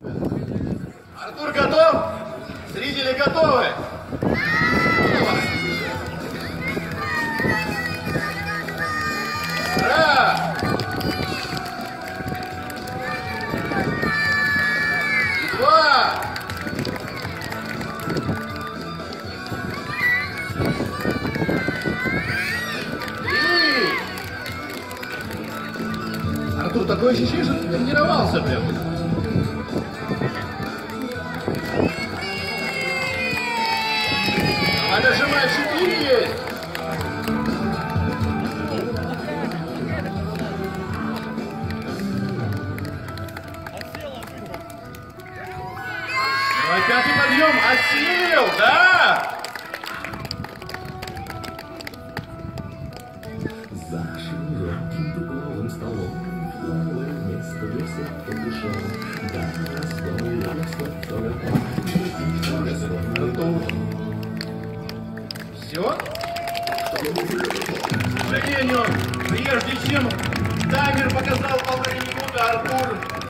Артур готов? Зрители готовы? Раз! Два! Три! Артур, такое ощущение, что ты тренировался прям. А нажимай 4 есть. Давай пятый подъем. Осилил, да? За широким дубовым столом новое место для всех, кто пришел. Да, все? К сожалению, прежде чем таймер показал 1,5 минуты,